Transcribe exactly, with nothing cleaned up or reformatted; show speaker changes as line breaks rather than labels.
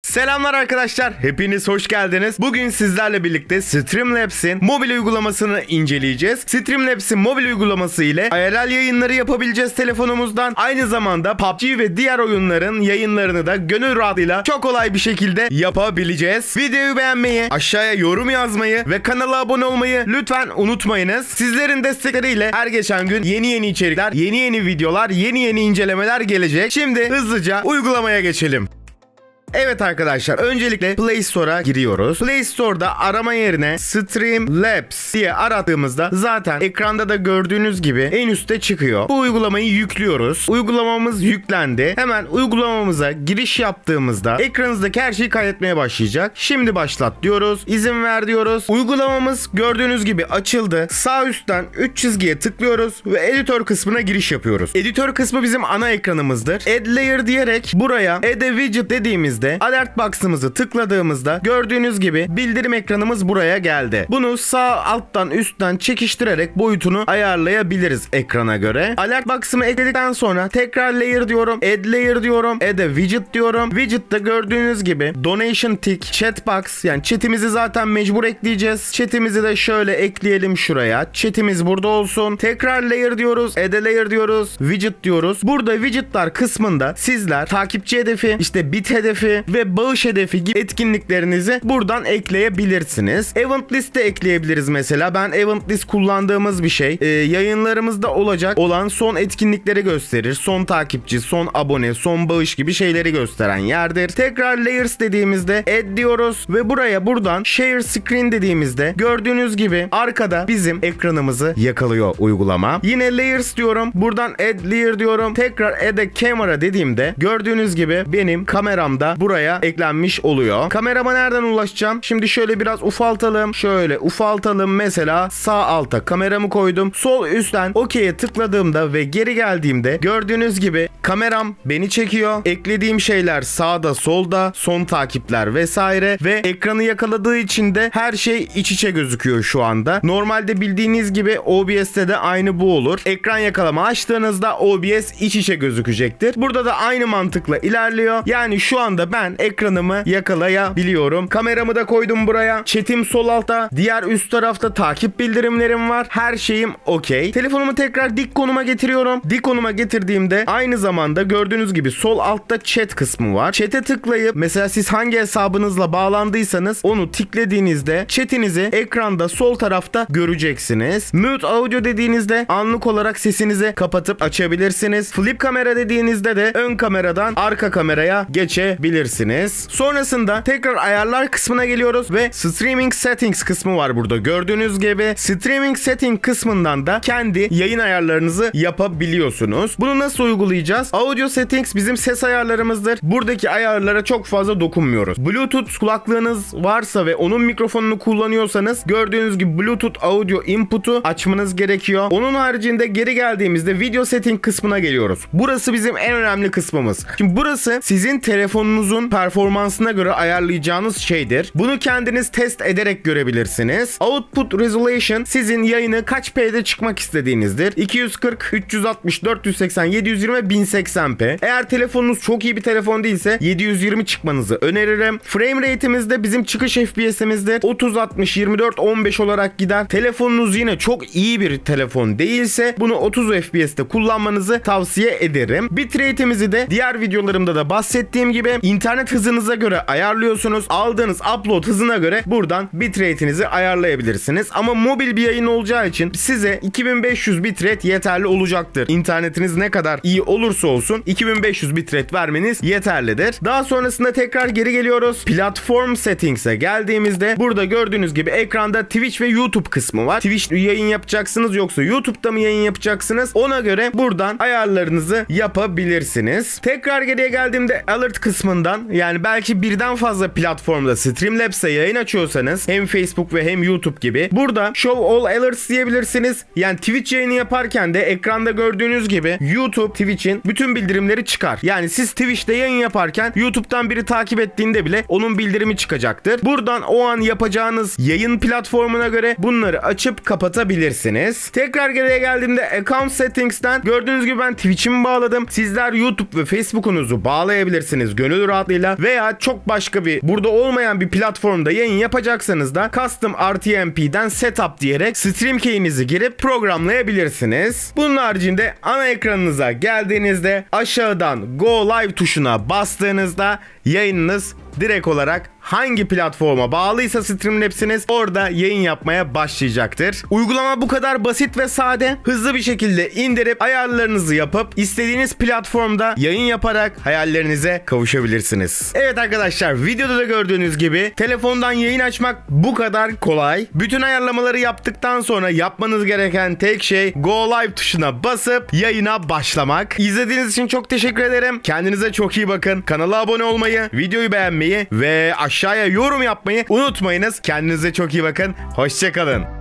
Selamlar arkadaşlar, hepiniz hoş geldiniz. Bugün sizlerle birlikte Streamlabs'in mobil uygulamasını inceleyeceğiz. Streamlabs'in mobil uygulaması ile I R L yayınları yapabileceğiz telefonumuzdan. Aynı zamanda P U B G ve diğer oyunların yayınlarını da gönül rahatlığıyla çok kolay bir şekilde yapabileceğiz. Videoyu beğenmeyi, aşağıya yorum yazmayı ve kanala abone olmayı lütfen unutmayınız. Sizlerin destekleriyle her geçen gün yeni yeni içerikler, yeni yeni videolar, yeni yeni incelemeler gelecek. Şimdi hızlıca uygulamaya geçelim. Evet arkadaşlar, öncelikle Play Store'a giriyoruz. Play Store'da arama yerine Streamlabs diye aradığımızda zaten ekranda da gördüğünüz gibi en üstte çıkıyor. Bu uygulamayı yüklüyoruz. Uygulamamız yüklendi. Hemen uygulamamıza giriş yaptığımızda ekranınızdaki her şeyi kaydetmeye başlayacak. Şimdi başlat diyoruz. İzin ver diyoruz. Uygulamamız gördüğünüz gibi açıldı. Sağ üstten üç çizgiye tıklıyoruz ve editör kısmına giriş yapıyoruz. Editör kısmı bizim ana ekranımızdır. Add Layer diyerek buraya Add a Widget dediğimiz alert box'ımızı tıkladığımızda gördüğünüz gibi bildirim ekranımız buraya geldi. Bunu sağ alttan üstten çekiştirerek boyutunu ayarlayabiliriz ekrana göre. Alert box'ımı ekledikten sonra tekrar layer diyorum, add layer diyorum, add a widget diyorum. Widget'ta gördüğünüz gibi donation tick, chat box, yani chatimizi zaten mecbur ekleyeceğiz. Chatimizi de şöyle ekleyelim şuraya. Chatimiz burada olsun. Tekrar layer diyoruz, add a layer diyoruz, widget diyoruz. Burada widget'lar kısmında sizler takipçi hedefi, işte bit hedefi ve bağış hedefi gibi etkinliklerinizi buradan ekleyebilirsiniz. Event liste ekleyebiliriz mesela. Ben event list kullandığımız bir şey. Ee, yayınlarımızda olacak olan son etkinlikleri gösterir. Son takipçi, son abone, son bağış gibi şeyleri gösteren yerdir. Tekrar layers dediğimizde add diyoruz ve buraya buradan share screen dediğimizde gördüğünüz gibi arkada bizim ekranımızı yakalıyor uygulama. Yine layers diyorum. Buradan add layer diyorum. Tekrar add a camera dediğimde gördüğünüz gibi benim kameramda buraya eklenmiş oluyor. Kamerama nereden ulaşacağım? Şimdi şöyle biraz ufaltalım. Şöyle ufaltalım. Mesela sağ alta kameramı koydum. Sol üstten OK'ye tıkladığımda ve geri geldiğimde gördüğünüz gibi kameram beni çekiyor. Eklediğim şeyler sağda, solda, son takipler vesaire ve ekranı yakaladığı için de her şey iç içe gözüküyor şu anda. Normalde bildiğiniz gibi O B S'te de aynı bu olur. Ekran yakalama açtığınızda O B S iç içe gözükecektir. Burada da aynı mantıkla ilerliyor. Yani şu anda ben ekranımı yakalayabiliyorum. Kameramı da koydum buraya. Chat'im sol altta. Diğer üst tarafta takip bildirimlerim var. Her şeyim okey. Telefonumu tekrar dik konuma getiriyorum. Dik konuma getirdiğimde aynı zamanda gördüğünüz gibi sol altta chat kısmı var. Chat'e tıklayıp mesela siz hangi hesabınızla bağlandıysanız onu tıkladığınızda chat'inizi ekranda sol tarafta göreceksiniz. Mute audio dediğinizde anlık olarak sesinizi kapatıp açabilirsiniz. Flip kamera dediğinizde de ön kameradan arka kameraya geçebilirsiniz. Sonrasında tekrar ayarlar kısmına geliyoruz ve streaming settings kısmı var burada. Gördüğünüz gibi streaming setting kısmından da kendi yayın ayarlarınızı yapabiliyorsunuz. Bunu nasıl uygulayacağız? Audio settings bizim ses ayarlarımızdır. Buradaki ayarlara çok fazla dokunmuyoruz. Bluetooth kulaklığınız varsa ve onun mikrofonunu kullanıyorsanız gördüğünüz gibi Bluetooth audio input'u açmanız gerekiyor. Onun haricinde geri geldiğimizde video setting kısmına geliyoruz. Burası bizim en önemli kısmımız. Şimdi burası sizin telefonunuzun performansına göre ayarlayacağınız şeydir. Bunu kendiniz test ederek görebilirsiniz. Output resolution sizin yayını kaç P'de çıkmak istediğinizdir. iki yüz kırk, üç yüz altmış, dört yüz seksen, yedi yüz yirmi, bin seksen P. Eğer telefonunuz çok iyi bir telefon değilse yedi yüz yirmi çıkmanızı öneririm. Frame rate'imiz de bizim çıkış F P S'imizdir. otuz, altmış, yirmi dört, on beş olarak gider. Telefonunuz yine çok iyi bir telefon değilse bunu otuz F P S'te kullanmanızı tavsiye ederim. Bitrate'imizi de diğer videolarımda da bahsettiğim gibi internet hızınıza göre ayarlıyorsunuz. Aldığınız upload hızına göre buradan bitrate'inizi ayarlayabilirsiniz. Ama mobil bir yayın olacağı için size iki bin beş yüz bitrate yeterli olacaktır. İnternetiniz ne kadar iyi olursa olsun iki bin beş yüz bitrate vermeniz yeterlidir. Daha sonrasında tekrar geri geliyoruz. Platform settings'e geldiğimizde burada gördüğünüz gibi ekranda Twitch ve YouTube kısmı var. Twitch yayın yapacaksınız yoksa YouTube'da mı yayın yapacaksınız? Ona göre buradan ayarlarınızı yapabilirsiniz. Tekrar geriye geldiğimde alert kısmından, yani belki birden fazla platformda Streamlabs'e yayın açıyorsanız hem Facebook ve hem YouTube gibi burada Show All Alerts diyebilirsiniz. Yani Twitch yayını yaparken de ekranda gördüğünüz gibi YouTube, Twitch'in bütün bildirimleri çıkar. Yani siz Twitch'te yayın yaparken YouTube'dan biri takip ettiğinde bile onun bildirimi çıkacaktır. Buradan o an yapacağınız yayın platformuna göre bunları açıp kapatabilirsiniz. Tekrar geriye geldiğimde Account Settings'ten gördüğünüz gibi ben Twitch'imi bağladım. Sizler YouTube ve Facebook'unuzu bağlayabilirsiniz gönül gönül rahatlığıyla veya çok başka bir burada olmayan bir platformda yayın yapacaksanız da Custom R T M P'den Setup diyerek stream key'inizi girip programlayabilirsiniz. Bunun haricinde ana ekranınıza geldiğinizde aşağıdan Go Live tuşuna bastığınızda yayınınız direkt olarak hangi platforma bağlıysa Streamlabs'iniz orada yayın yapmaya başlayacaktır. Uygulama bu kadar basit ve sade. Hızlı bir şekilde indirip ayarlarınızı yapıp istediğiniz platformda yayın yaparak hayallerinize kavuşabilirsiniz. Evet arkadaşlar, videoda da gördüğünüz gibi telefondan yayın açmak bu kadar kolay. Bütün ayarlamaları yaptıktan sonra yapmanız gereken tek şey Go Live tuşuna basıp yayına başlamak. İzlediğiniz için çok teşekkür ederim. Kendinize çok iyi bakın. Kanala abone olmayı, videoyu beğenmeyi ve aşağıya yorum yapmayı unutmayınız. Kendinize çok iyi bakın. Hoşça kalın.